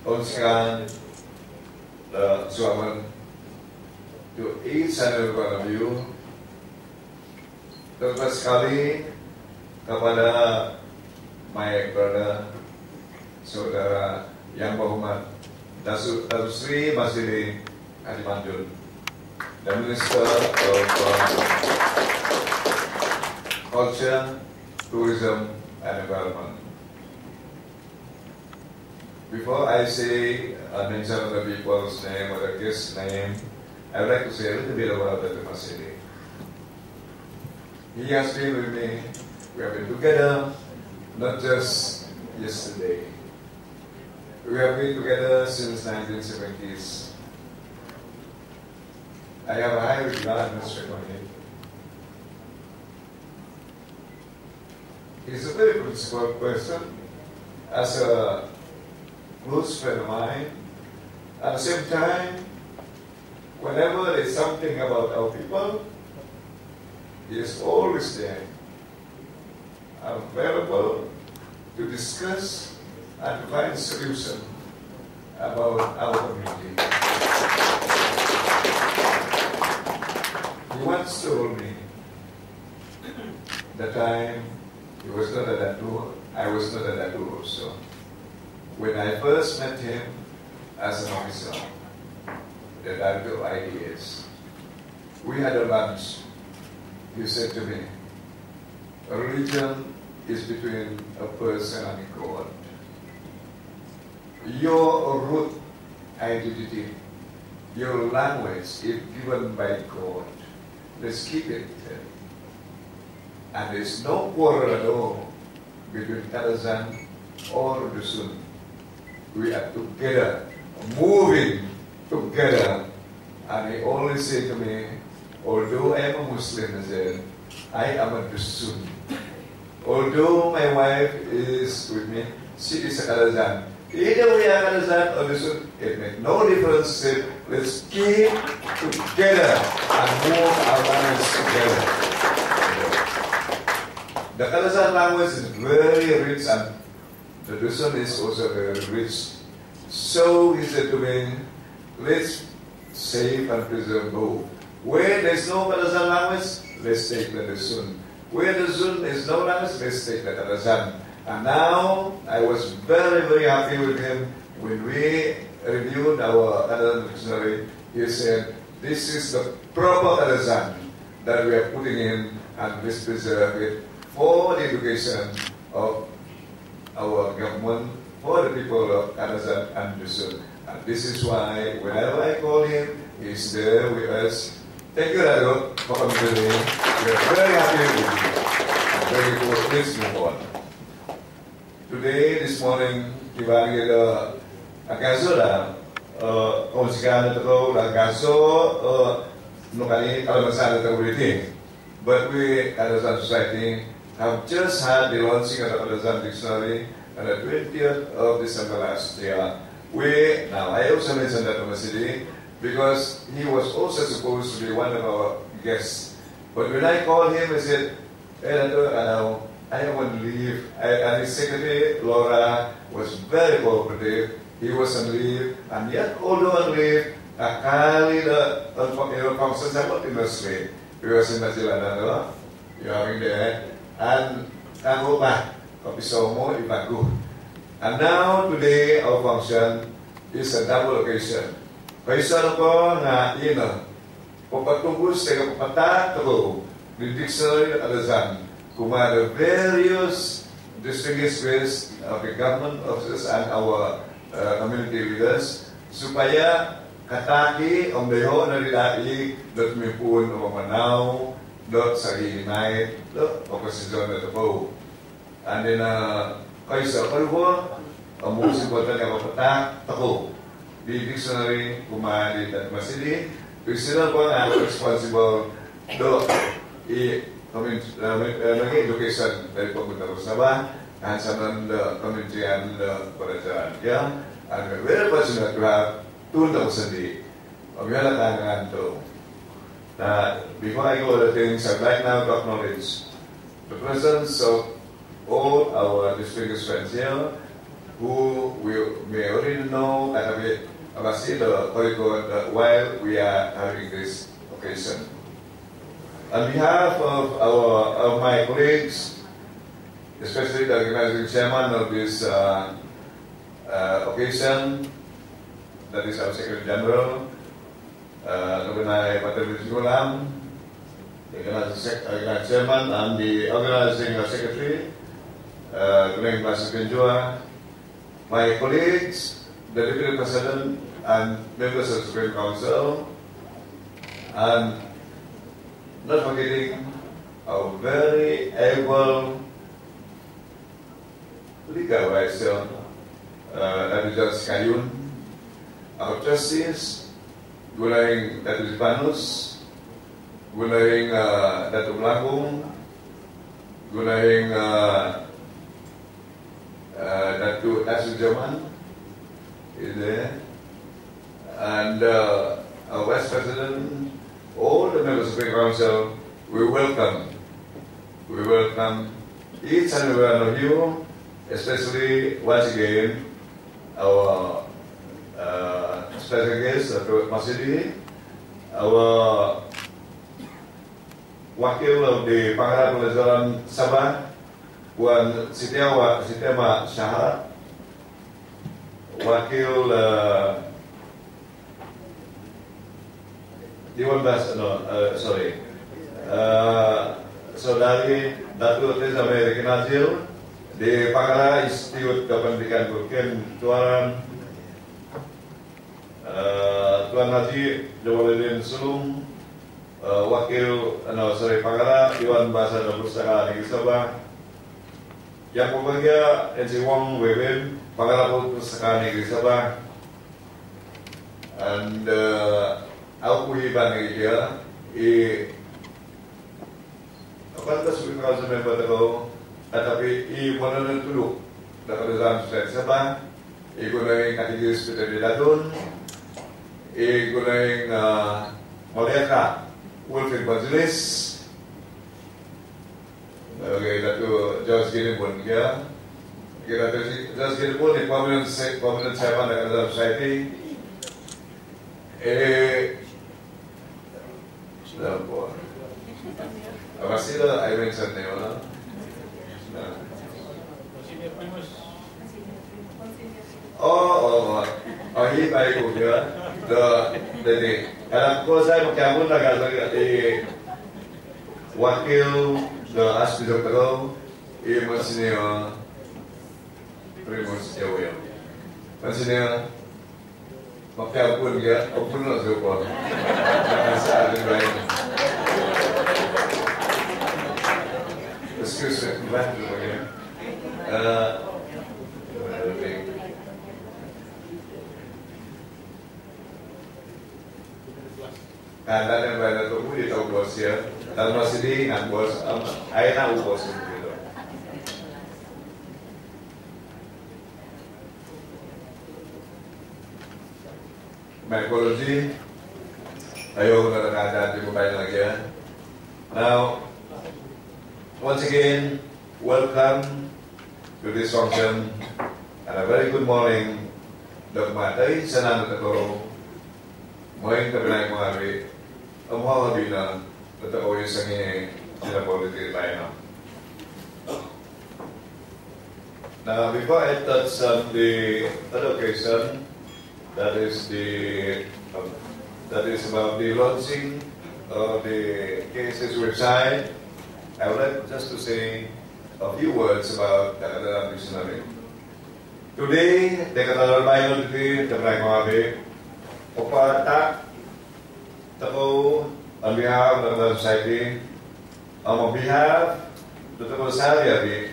Oscar, Suaman, to each and every one of you. Terima sekali kepada my brother, saudara yang berhormat Datuk Sri Masjid Haji Manjun, the Minister of Culture, Tourism and Environment. Before I say mention the people's name or the guest's name, I would like to say a little bit about the Masjid. He has been with me. We have been together, not just yesterday. We have been together since 1970s. I have a high regard and respect for him. He's a very principled person, as a close friend of mine. At the same time, whenever there's something about our people, he is always there, available to discuss and to find a solution about our community. He once told me the time he was not at that tour, I was not at that tour also. When I first met him as an officer, the director of IDS, we had a lunch. He said to me, a religion is between a person and God. Your root identity, your language is given by God. Let's keep it there. And there's no quarrel at all between Kadazan or Dusun. We are together, moving together. And he always said to me, although I am a Muslim, I am a Dusun. Although my wife is with me, she is a Kadazan. Either we are Kadazan or Dusun, it makes no difference. Let's keep together and move our lives together. The Kadazan language is very rich and the Dusun is also very rich. So he said to me, let's save and preserve both. Where there is no Kadazan language, let's take the Dusun. Where the Dusun is no language, let's take the Kadazan. And now, I was very, very happy with him. When we reviewed our Kadazan dictionary, he said, this is the proper Kadazan that we are putting in, and let's preserve it for the education of our government, for the people of Kadazan and Dusun. And this is why, whenever I call him, he's there with us. Thank you, Dato, for coming today. We are very happy with you. I'm very good. Please move on. Today, this morning, kita agaso dah, konsekuensi itu agaso, nukani kalau masalah terkuliti. But we, Kadazan Society, have just had the launching of the Kadazan Dictionary on the 20th of December last year. Now I also mentioned that to Masjid, because he was also supposed to be one of our guests. But when I called him, I said, hey, I want to leave. And his secretary, Laura, was very cooperative. He was on leave. And yet, although on leave, akali the conference about industry. He was in Majalana, you're having there. And Angopa, Kapisomo, Ibagu. And now, today, our function is a double occasion. Kaisa ko na ina, papatubos tayo papatak ko, the dictionary of Kadazan, kumada various distinguished ways of the government officers and our community leaders, supaya kataki ang deho na nilai dot mipun o manaw, dot sa hinay, dot opposition na tapo. And then, kaisa kalwa, ang mga sibuatan niya papatak, tako. The dictionary, kumali at Masjid, sila po ang responsible do education dari pemerintah Sabah and sa kementerian kerajaan ya, and we're very fortunate to have two Masjid. Pagkala tangan to. Before I go to the things, I'd like now to acknowledge the presence of all our distinguished friends here, who we may already know Ambassador Koikot while we are having this occasion. On behalf of my colleagues, especially the organizing chairman of this occasion, that is our Secretary General, Nobenai Paternisulam, the organizing chairman and the organizing secretary, Kuning Masuk Penjua, my colleagues, the Deputy President and members of the Supreme Council, and not forgetting our very able legal advisor, Dr. George Kayun, our trustees, Gulaing Dr. Panus, Gulaing Dr. Melangkung, Gulaing Dr. Asu Jaman is there, and our Vice President, all the members of the Council, we welcome each and every one of you, especially once again our special guest, Dr. Masidi, our Wakil of the Pangkalan Pelajaran Sabah, Puan Sitiama Syahar, Wakil Saudari Datuk Teza Mary Nazil di Pangkalan Institut Kependidikan Burkin, Tuan Haji Jawaluddin Sulung, Wakil Pangkalan Dewan Bahasa dan Pustaka Negeri Sabah, yang berbahagia NC Wong Wewin, Pangkalan Pustaka Negeri Sabah, and aku hiban dia pantas Supreme Council member tahu, tetapi mana nak duduk dalam dalam Society Sabah, gunai kategori seperti Datun, gunai Maleka, Wolfing Majelis, okay, Datuk George Gini pun dia, George Gini pun ni permanent chairman dalam Society. Masih I mentioned name, he baik juga. Jadi, kalau saya mencampur agak wakil the asli dokter, masih primus jauh, masih mencampur dia, pun nak support. Saya ada baik. Excuse me, back to again. Karena yang banyak tunggu di tahun bos ya, tahun masih di ngan bos, air nak bos gitu. Mycology, ayo kita ada dibukain lagi ya. Now. Once again, welcome to this function and a very good morning. Dok matay sana natako moing kabilay mga abi amuha kabila natako yung sangi sila politik tayo. Now, before I touch on the other occasion, that is about the launching of the KSS website, I would like just to say a few words about the Katalan Dictionary. Today, the Katalan Bible today, the Braimoabe, Opata, Tako, on behalf of the society, on behalf of the Katalan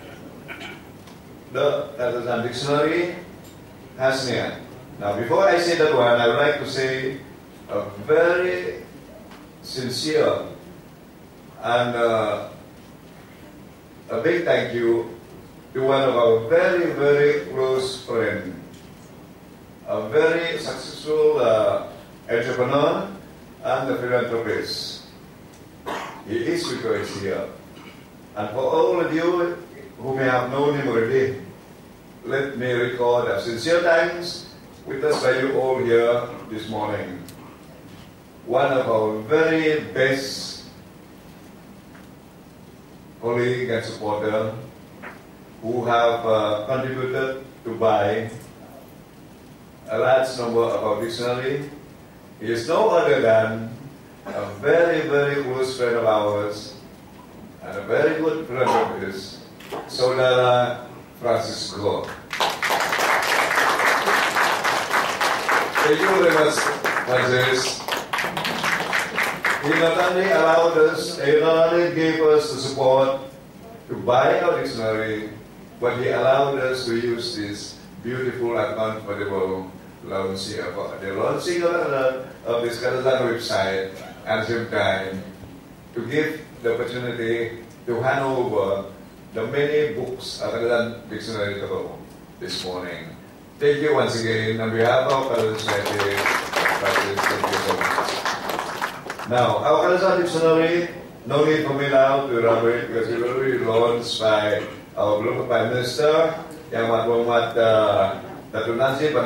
the Katalan Dictionary has near. Now, before I say that one, I would like to say a very sincere and a big thank you to one of our very, very close friends, a very successful entrepreneur and a philanthropist. He is with us here. And for all of you who may have known him already, let me record our sincere thanks witnessed by you all here this morning. One of our very best colleagues and supporters who have contributed to buy a large number of our dictionary. He is no other than a very, very close friend of ours and a very good friend of his, Saudara Francisco. Thank you very much, Francis. He not only allowed us, he not only gave us the support to buy our dictionary, but he allowed us to use this beautiful and comfortable launching of this Kadazan website at the same time to give the opportunity to hand over the many books of Kadazan Dictionary to this morning. Thank you once again on behalf of Kadazan Society. Thank you so much. Now, our Kadazan Dictionary, no need for me now to elaborate because it will be launched by our global Prime Minister, Yang Muhammad Datuk Najib,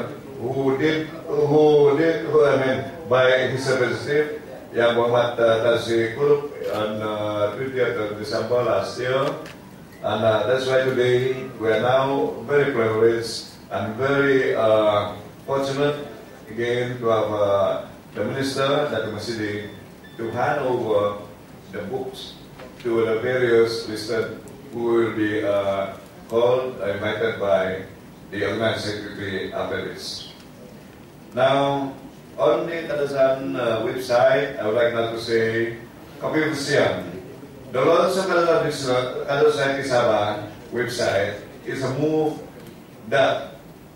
by his representative, Yang Muhammad Tasri Kurup on 30th of December last year. And that's why today we are now very privileged and very fortunate again to have the Minister, Datuk Masidi, to hand over the books to the various listed who will be called, invited by the organizing secretary after this. Now, on the Kadazan website, I would like now to say, copy of the launch of Kadazan Society Sabah website is a move that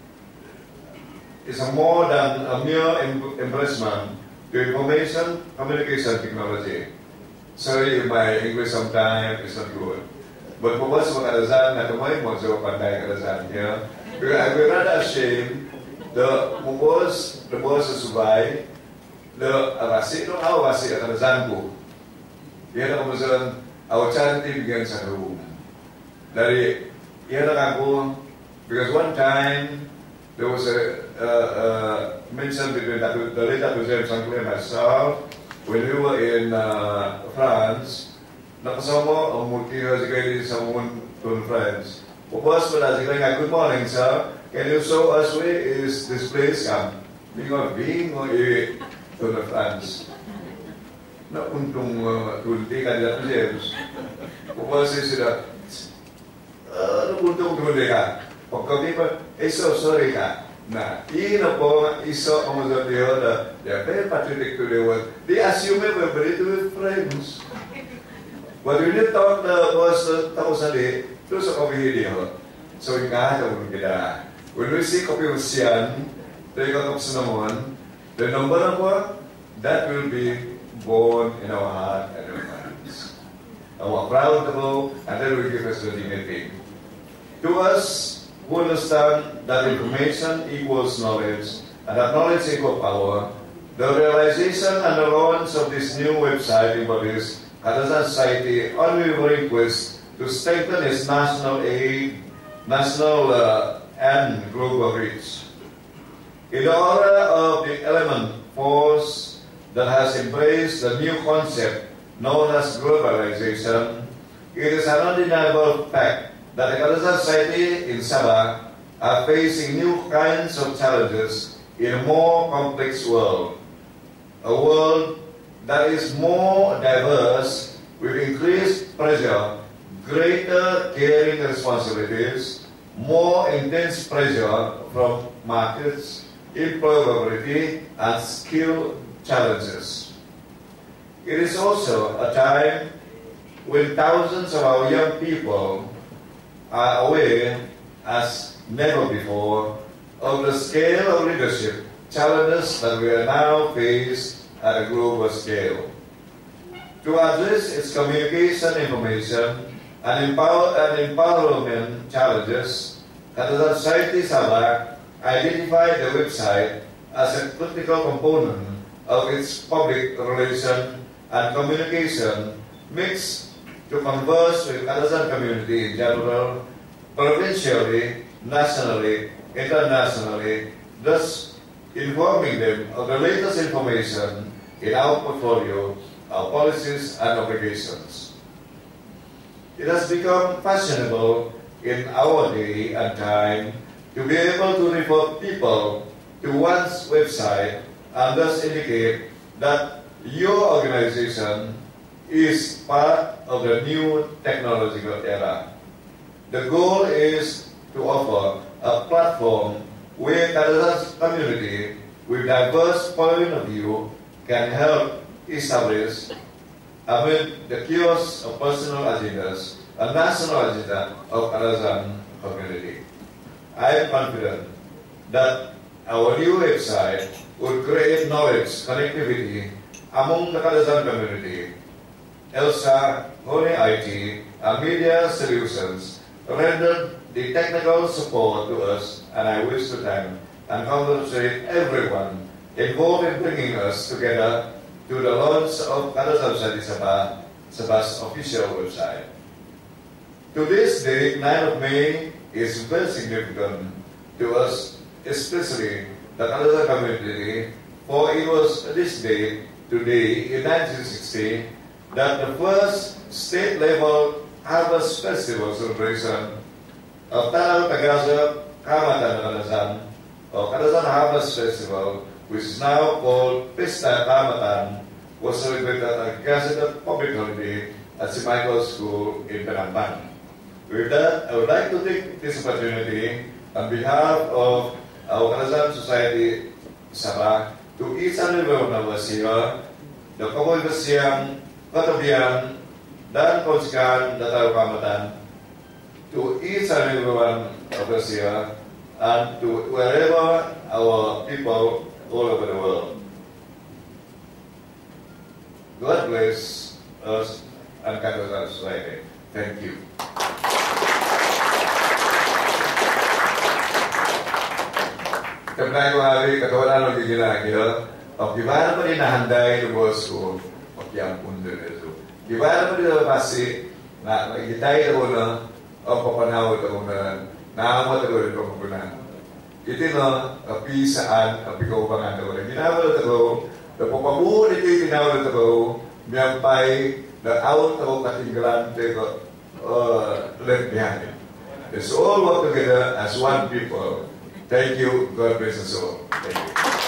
is more than a mere embracement to information communication technology. Sorry if my English sometimes is not good. But for us, Kadazan, at the moment, also pandai Kadazan here, because we're not ashamed. The boss Subay, the Awasi, no Awasi Kadazan ko. Yan ang kumusalan, our charity begins at home. Dari, yan ang ako, because one time, there was a mention between the late Dr. James Uncle and myself, when we were in France, nakasama ang multi-secretary sa mga friends. Pupos pala sila, good morning sir, can you show us where is this place come? Being to the France. Nauntong tulti ka nila to James. Pupos sila, nauntong tulti ka. Pagkabi pa, so sorry ka. Nah, ina po iso ang mga they are very patriotic to the world. They assume we're very to be friends. But when you talk was tapos to sa video. So ika kita. When we see copy of Sian, take out of Cinnamon, the number of what that will be born in our heart and our minds. And we're proud to know, and that will give us the dignity. To us, who understand that information equals knowledge, and that knowledge equals power, the realization and the launch of this new website embodies Kadazan Society unwavering quest to strengthen its national aid, national and global reach. In the aura of the element force that has embraced the new concept known as globalization, it is an undeniable fact that the Kadazan Society in Sabah are facing new kinds of challenges in a more complex world. A world that is more diverse with increased pressure, greater caring responsibilities, more intense pressure from markets, employability, and skill challenges. It is also a time when thousands of our young people are aware, as never before, of the scale of leadership challenges that we are now faced at a global scale. To address its communication, information, and empowerment challenges, Kadazan Society Sabah identified the website as a critical component of its public relation and communication mix to converse with Kadazan community in general, provincially, nationally, internationally, thus informing them of the latest information in our portfolio, our policies and obligations. It has become fashionable in our day and time to be able to refer people to one's website and thus indicate that your organization is part of the new technological era. The goal is to offer a platform where the community with diverse point of view can help establish, amid the chaos of personal agendas, a national agenda of Kadazan community. I am confident that our new website would create knowledge connectivity among the Kadazan community. ELSA, Honey IT, and Media Solutions rendered the technical support to us, and I wish to thank and congratulate everyone involved in bringing us together to the launch of Kadazan Sabah's official website. To this day, 9th of May is very significant to us, especially the Kadazan community, for it was this day, today, in 1960, that the first state-level Harvest Festival celebration of Tanah Tagaza, Kamatan Kadazan, or Kadazan Harvest Festival, which is now called Pesta Kamatan, was celebrated at a gazetted public holiday at St. Michael's School in Penampan. With that, I would like to take this opportunity on behalf of our Kadazan Society Sabah to each and every one of us here, the komunitas yang katabihan dan konsekan Dataru Kamatan, to each and every one of us here, and to wherever our people all over the world. God bless us and Kadazan Society. Thank you. Karena hari katawanan lagi gila, gimana pa rin nahanday ng bos ko, yang punto nito. Gimana pa rin pasti na kitay ako na papanaw ako na naamat ako rin papagunan. Ito na api saan api kaubangan ako na ginawal ako, na papabuo nito ginawal ako, miyampay na out ako katinggalan ko left behind. Let's all work together as one people. Thank you. God bless us all. Thank you.